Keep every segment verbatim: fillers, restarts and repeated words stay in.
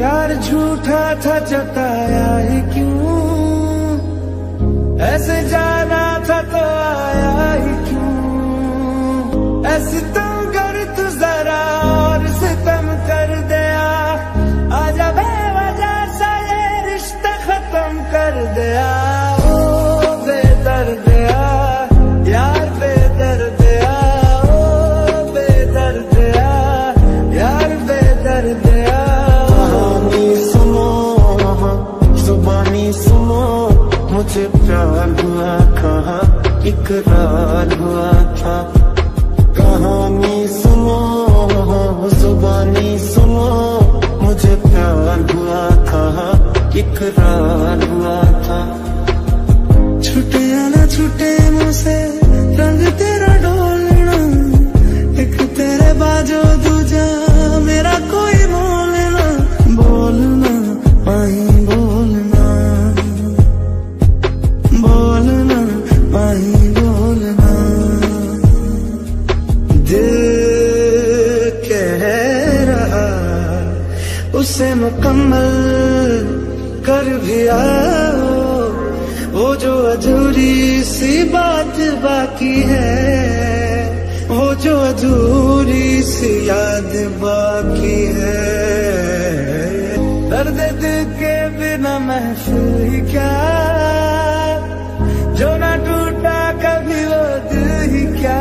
प्यार झूठा था जताया ही क्यों, ऐसे जाना था तो आया ही क्यों। ऐसे तुम कर तू जरा और सितम कर दिया, आजा बेवजह सा ये रिश्ता खत्म कर दिया। ओ बेदर्दिया यार बेदर्दिया, ओ बेदर्दिया यार बेदर्दिया। सुनो मुझे प्यार हुआ कहाँ इकरार हुआ था। कहानी सुनो जुबानी सुनो, मुझे प्यार हुआ कहाँ इकरार हुआ था। छुटे या ना छुटे मुझसे रंग तेरा डोलना, एक तेरे बाजो दूजा मेरा कोई बोलना। बोलना माही बोलना, बोलना माही बोलना। दिल कह रहा उसे मुकम्मल कर भी आओ, वो जो अधूरी सी बात बाकी है, वो जो अधूरी सी याद बाकी है। दर्द दिल के बिना महफिल ही क्या, जो ना टूटा कभी वो दिल ही क्या,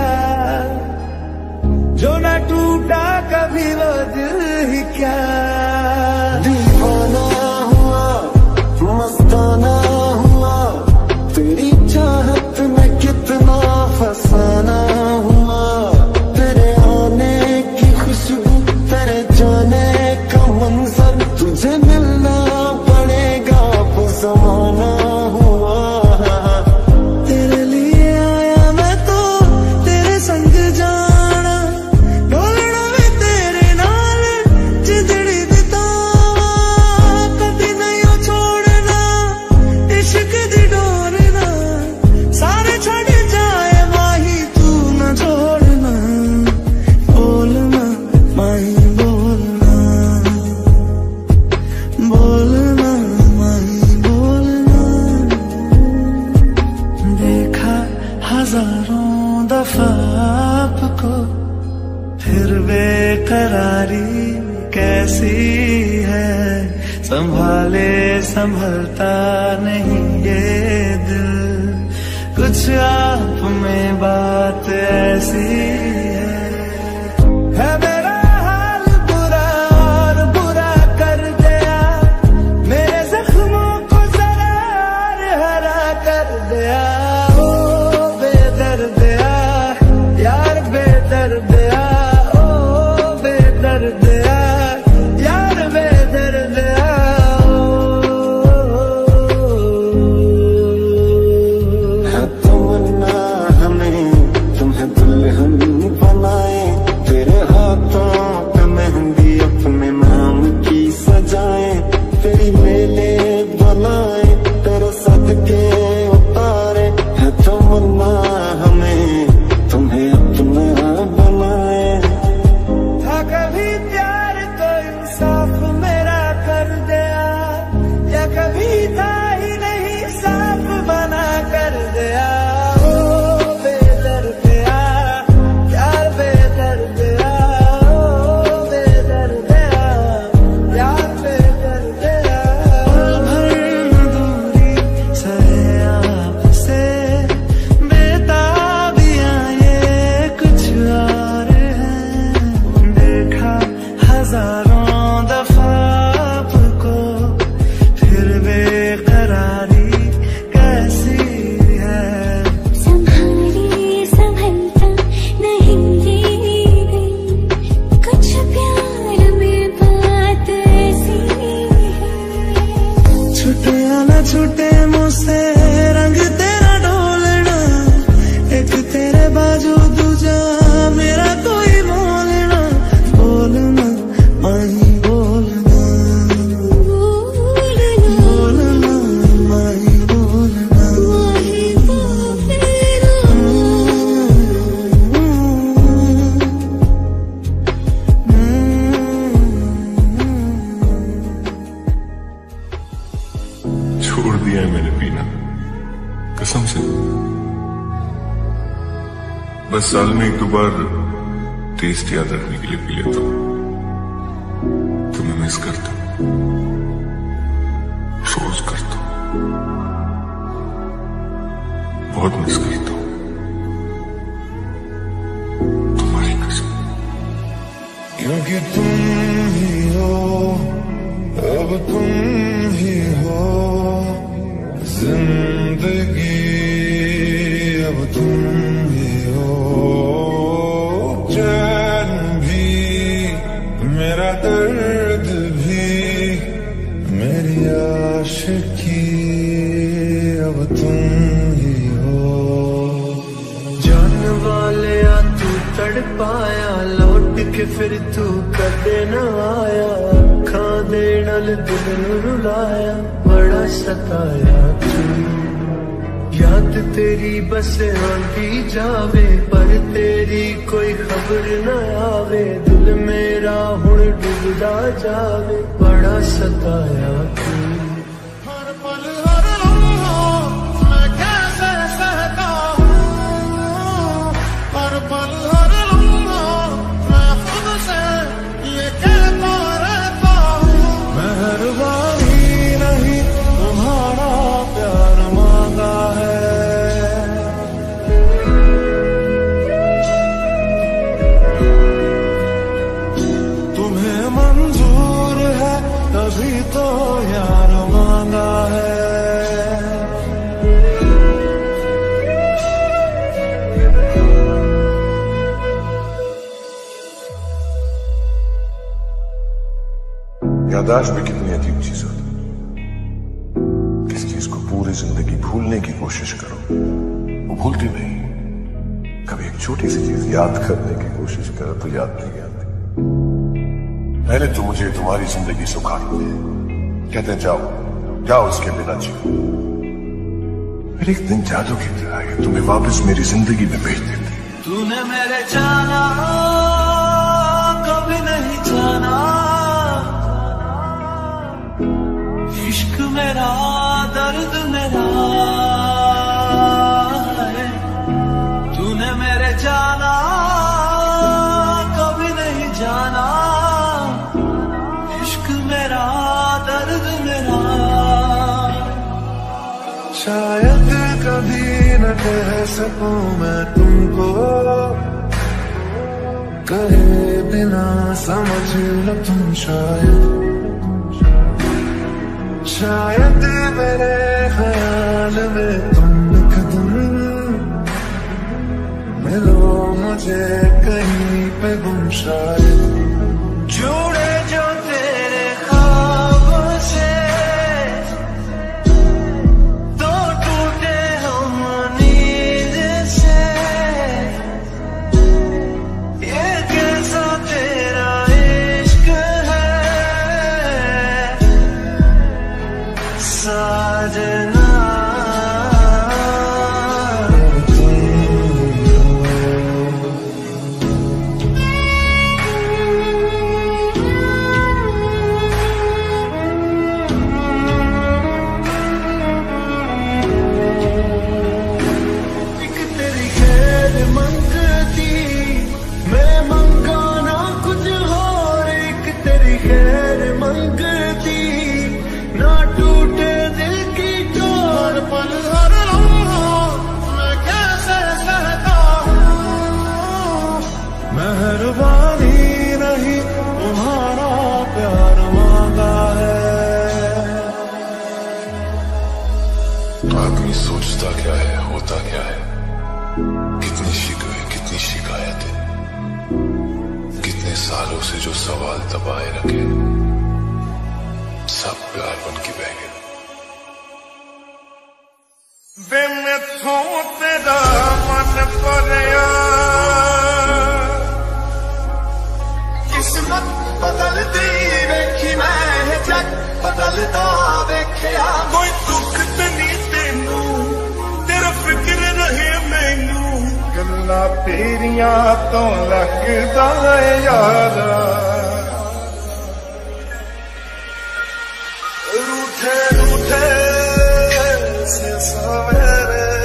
जो ना टूटा कभी वो दिल ही क्या। दीवाना हुआ मस्ताना हुआ, तेरी चाहत में कितना फसाना हुआ। तेरे आने की खुशबू तेरे जाने का मंजर, तुझे मिलना पड़ेगा वो ज़माना हुआ। तेरे लिए आया मैं तो तेरे संग जाना, डोलना भी तेरे नाल जिंदड़ी दितावा। कभी नहीं छोड़ना इश्क दी डोरना, सारे छड़ जाए माही तू न छोड़ना। बोलना माही बोलना, बोलना माही बोलना। देखा हजारों दफा आपको, फिर बेकरारी कैसी है। संभाले संभलता नहीं ये दिल, कुछ आप में बात ऐसी है। है मेरा हाल बुरा और बुरा कर दिया, मेरे जख्मों को जरा और हरा कर दिया। ओ बेदर्दिया यार बेदर्दिया, ओ बेदर्दिया यार बेदर्दिया। है तमन्ना हमें तुम्हें दुल्हन बनाए, तेरे हाथों पे मेहंदी अपने नाम की सजाए। तेरी मेले बनाए तेरे सदके उतारे, कसम से बस साल में एक दो बार टेस्ट याद रखने के लिए पी लेता हूं। तुम्हें मिस करता हूं, अफसोस करता हूं, बहुत मिस करता हूं तुम्हारी कसम। क्योंकि तुम ही हो, अब तुम ही हो जिंदगी, अब तुम ही हो चैन भी, मेरा दर्द भी, मेरी आशिकी, अब तुम ही हो। जान वाले आ तू तड़पाया, लौट के फिर तू कदे न आया, अखां दे नाल दिल नूं रुलाया, बड़ा सताया तू। याद तेरी बस आंदी जावे, पर तेरी कोई खबर न आवे, दिल मेरा हुण डुबदा जावे, बड़ा सताया तू। हर पल हर लम्हा मैं कैसे सहता हूँ, हर पल हर लम्हा मैं खुद से ये कहता रहता हूँ, मेहरबानी नहीं तुम्हारा प्यार मांगा है। तुम्हें मंजूर है तभी तो यार मांगा है। याददाश्त भी कितनी अजीब चीज होती है। किस चीज को पूरी जिंदगी भूलने की कोशिश करो, वो भूलती नहीं। कभी एक छोटी सी चीज याद करने की कोशिश करो तो याद नहीं आती। पहले तो मुझे तुम्हारी जिंदगी सुखानी है, कहते हैं जाओ जाओ उसके बिना जियो। फिर एक दिन जादू की तरह ये तुम्हें वापस मेरी जिंदगी में भेज देती। तूने मेरे जाना कभी नहीं जाना, इश्क मेरा दर्द मेरा है। तूने मेरे जाना कभी नहीं जाना, इश्क मेरा दर्द मेरा। शायद कभी न कह सकूं मैं तुमको, कहे बिना समझ लो तुम शायद। शायद मेरे ख्याल में तुम एक दिन मिलो मुझे कहीं पे गुम शायद। जुड़े जो तेरे ख्वाबों से तो टूटे हम नींद से, ये कैसा तेरा इश्क है साजना। एक तेरी खैर मंगती मैं मंगाना कुछ और, एक तेरी खैर मंगती ना टूटे दिल की डोर। पल हर लम्हा मैं कैसे सहता हूँ, मेहरबानी नहीं तुम्हारा प्यार मांगा है। आदमी सोचता क्या है, होता क्या है, कितनी शिकवे कितनी शिकायतें, कितने सालों से जो सवाल दबाए रखे, सब प्यार बन के बह गए। वे मैथों तेरा मन परया, किस्मत बदलती वेखी मैं जग बदलता वेख्या। कोई दुख ते नहीं तेनू, तेरा फिक्र रहे मैनू, गल्लां तेरियां तो लगदा यारा। रूठे रूठे से सवेरे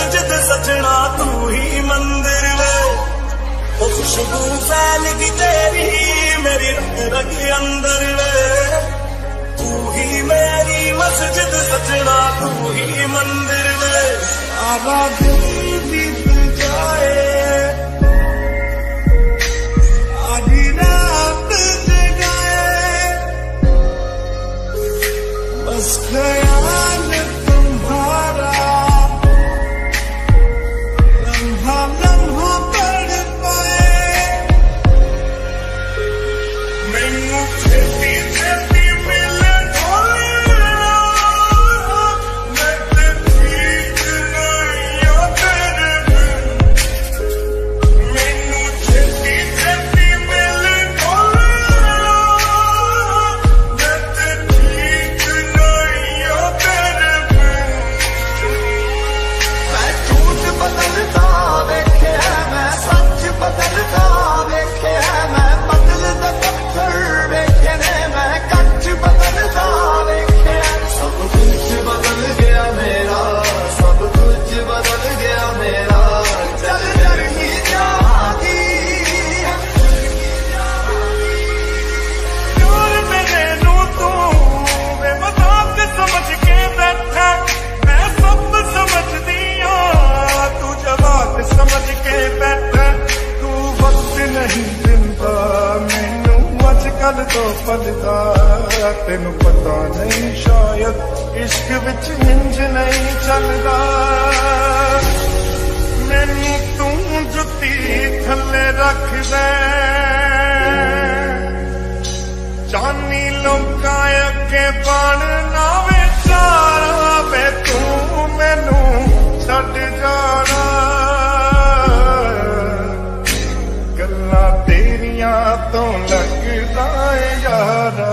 मस्जिद सजना तू ही मंदिर वे, ओ खुशबू फैल गई तेरी मेरी रग रग अंदर वे, तू ही मेरी मस्जिद सजना तू ही मंदिर वे। सारा दिन बीत जाए आधी रात जगाए, बस ख्याल तुम्हारा लम्हा लम्हा पड़ पाए। मैनू छेती छेती मिले ढोलिया, मैं ते ठीक नहीं आ तेरे बिन। मैनू छेती छेती मिले ढोलिया, मैं ते ठीक नहीं आ तेरे बिन। मैं झूठ बदलता देखे है, मैं सच बदलता देखे है, मैं बदलता पत्थर देखे ने, मैं कच्च बदलता देखे है। सब कुछ बदल गया मेरा, सब कुछ बदल गया मेरा, चल चल ही जाती यार मेरे नू तू बेमताब समझ के बैठा, मैं सब समझ दिया तू जवाब समझ के बैठा। तू वक्त नहीं दिंदा मैनू अजकल तो पलदा, तेनू पता नहीं शायद इश्क विच इंज नहीं चलदा। मैनू तू जुत्ती थल्ले रख दे, जानी लोकां अगे बन ना विचारा वे, तू मैनू छड्ड जाना। गल्लां तेरियां तो लगदा है यारा।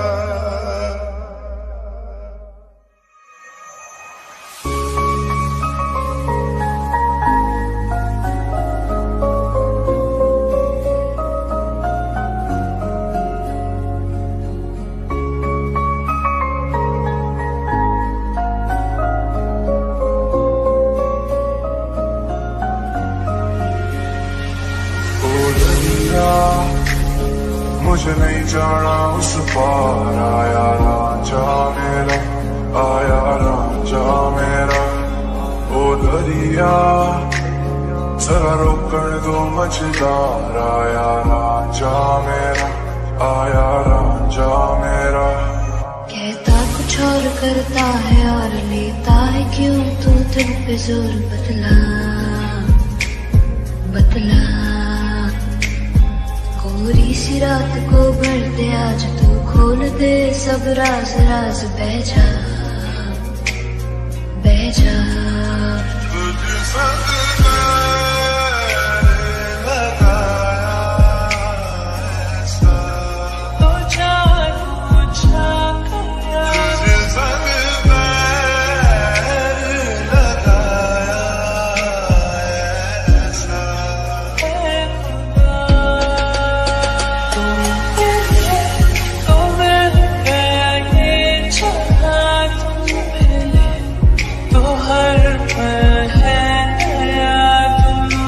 मुझे नहीं जाना उस पार, आया रांझा मेरा, आया रांझा मेरा। ओ दरिया जरा रोकण दो मझदार, आया रांझा मेरा, आया रांझा मेरा। कहता कुछ और करता है और लेता है क्यों तू दिल पे जोर, बतला बतला। कोरी सी रात को भर दे आज तू, खोल दे सब राज राज, बह जा बह जा। तो हर पल है नया तुम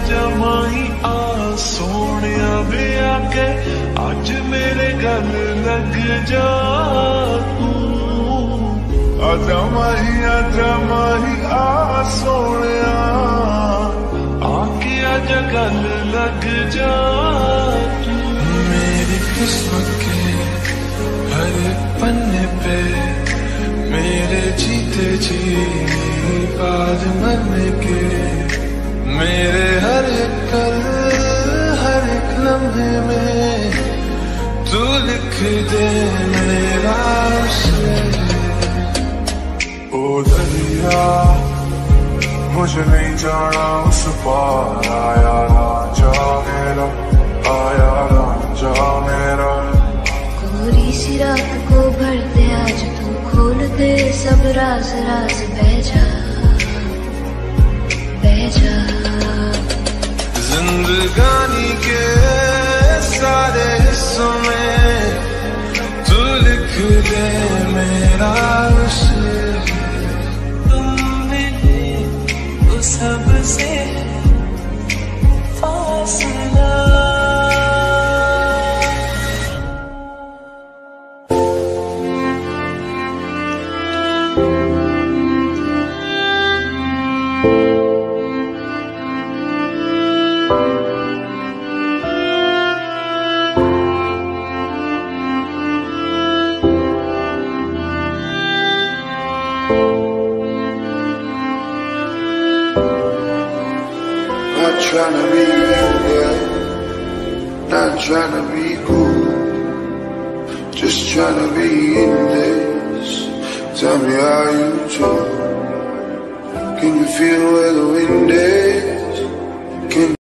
जमा ही आ सोने वे आके अज मेरे गल लग जा तू आजा माही आजा माही आ सोने आके अज गल लग जा तू मेरी किस्मत के हर पन्ने पे मेरे जीते जी बाद मरने के मेरे हर एक कल हर एक लम्हे में तू लिख दे मेरा शेर ओ दरिया मुझे नहीं जाना उस पार आया रांझा मेरा आया रांझा मेरा कोरी सी रात को भर दे आज तू खोल दे सब राज राज बह जा बह जा जिंदगानी के सारे हिस्सों में तू लिख दे मेरा शेर तुमने तो सबसे फासला Not trying to be you, yeah. Not trying to be cool. Just trying to be in this. Tell me how you do. Can you feel where the wind is? Can